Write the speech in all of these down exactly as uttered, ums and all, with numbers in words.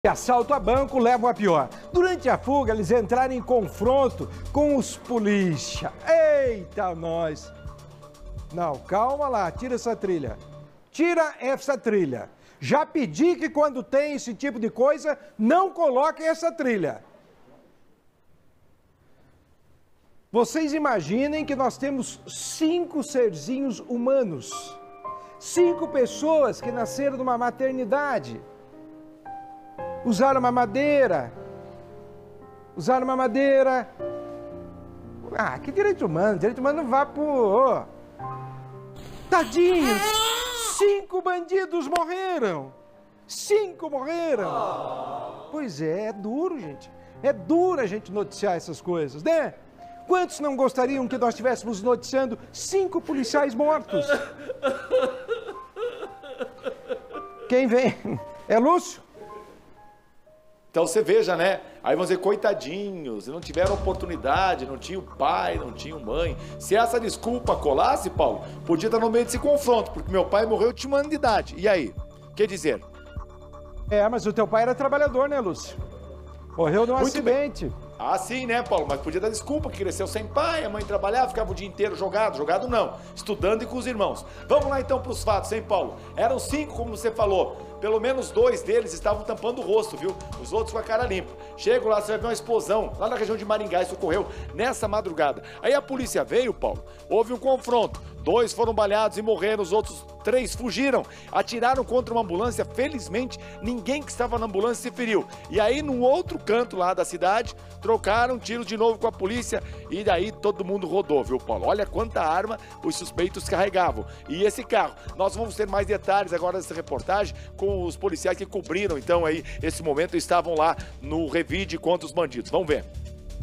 Assalto a banco levam a pior. Durante a fuga, eles entraram em confronto com os polícia. Eita, nós! Não, calma lá, tira essa trilha. Tira essa trilha. Já pedi que quando tem esse tipo de coisa, não coloquem essa trilha. Vocês imaginem que nós temos cinco serzinhos humanos. Cinco pessoas que nasceram numa maternidade. Usaram mamadeira, usaram mamadeira. Ah, que direito humano, direito humano não vá pro... Oh. Tadinhos, cinco bandidos morreram, cinco morreram. Pois é, é duro, gente, é duro a gente noticiar essas coisas, né? Quantos não gostariam que nós estivéssemos noticiando cinco policiais mortos? Quem vem? É Lúcio? Então você veja, né? Aí vão dizer, coitadinhos, não tiveram oportunidade, não tinham pai, não tinham mãe. Se essa desculpa colasse, Paulo, podia estar no meio desse confronto, porque meu pai morreu, eu tinha um ano de idade. E aí? Quer dizer? É, mas o teu pai era trabalhador, né, Lúcio? Morreu num acidente. Bem. Ah, sim, né, Paulo? Mas podia dar desculpa, que cresceu sem pai, a mãe trabalhava, ficava o dia inteiro jogado. Jogado não, estudando e com os irmãos. Vamos lá então para os fatos, hein, Paulo? Eram cinco, como você falou. Pelo menos dois deles estavam tampando o rosto, viu? Os outros com a cara limpa. Chego lá, você vai ver uma explosão lá na região de Maringá. Isso ocorreu nessa madrugada. Aí a polícia veio, Paulo, houve um confronto. Dois foram baleados e morreram, os outros três fugiram. Atiraram contra uma ambulância. Felizmente, ninguém que estava na ambulância se feriu. E aí, num outro canto lá da cidade, trocaram tiros de novo com a polícia. E daí todo mundo rodou, viu, Paulo? Olha quanta arma os suspeitos carregavam. E esse carro. Nós vamos ter mais detalhes agora dessa reportagem com os policiais que cobriram, então, aí, esse momento, estavam lá no revide contra os bandidos. Vamos ver.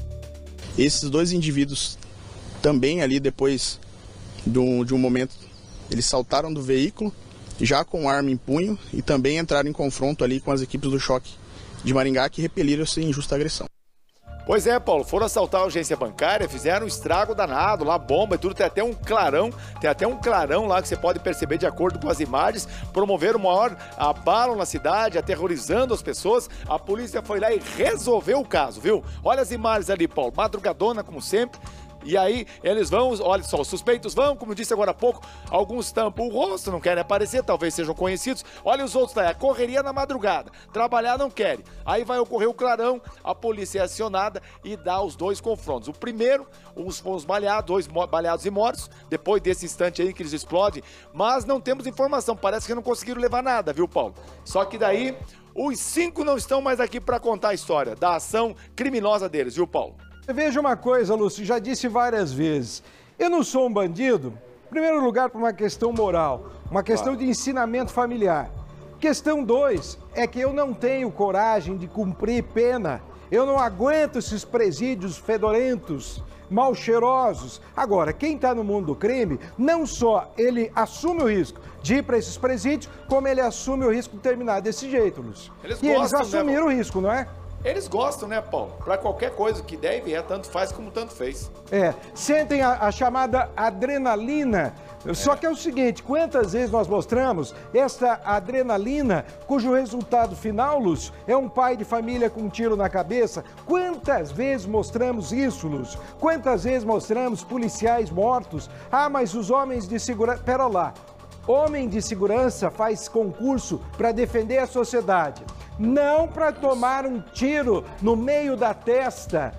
Esses dois indivíduos também ali depois de um, de um momento, eles saltaram do veículo, já com arma em punho, e também entraram em confronto ali com as equipes do choque de Maringá, que repeliram essa injusta agressão. Pois é, Paulo, foram assaltar a agência bancária, fizeram um estrago danado lá, bomba e tudo, tem até um clarão, tem até um clarão lá que você pode perceber de acordo com as imagens, promoveram o maior abalo na cidade, aterrorizando as pessoas, a polícia foi lá e resolveu o caso, viu? Olha as imagens ali, Paulo, madrugadona como sempre. E aí, eles vão, olha só, os suspeitos vão, como eu disse agora há pouco, alguns tampam o rosto, não querem aparecer, talvez sejam conhecidos. Olha os outros lá, correria na madrugada, trabalhar não querem. Aí vai ocorrer o clarão, a polícia é acionada e dá os dois confrontos. O primeiro, uns foram os baleados, dois baleados e mortos, depois desse instante aí que eles explodem, mas não temos informação, parece que não conseguiram levar nada, viu, Paulo? Só que daí, os cinco não estão mais aqui para contar a história da ação criminosa deles, viu, Paulo? Veja uma coisa, Lúcio, já disse várias vezes, eu não sou um bandido, em primeiro lugar por uma questão moral, uma questão de ensinamento familiar. Questão dois, é que eu não tenho coragem de cumprir pena, eu não aguento esses presídios fedorentos, mal cheirosos. Agora, quem está no mundo do crime, não só ele assume o risco de ir para esses presídios, como ele assume o risco de terminar desse jeito, Lúcio. Eles e gostam, eles assumiram né, o risco, não é? Eles gostam, né, Paulo? Para qualquer coisa que der e vier, tanto faz como tanto fez. É, sentem a, a chamada adrenalina. É. Só que é o seguinte, quantas vezes nós mostramos essa adrenalina, cujo resultado final, Lúcio, é um pai de família com um tiro na cabeça? Quantas vezes mostramos isso, Lúcio? Quantas vezes mostramos policiais mortos? Ah, mas os homens de segurança... Pera lá, homem de segurança faz concurso para defender a sociedade. Não para tomar um tiro no meio da testa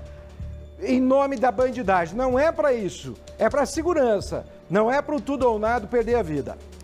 em nome da bandidagem. Não é para isso. É para segurança. Não é para o tudo ou nada perder a vida.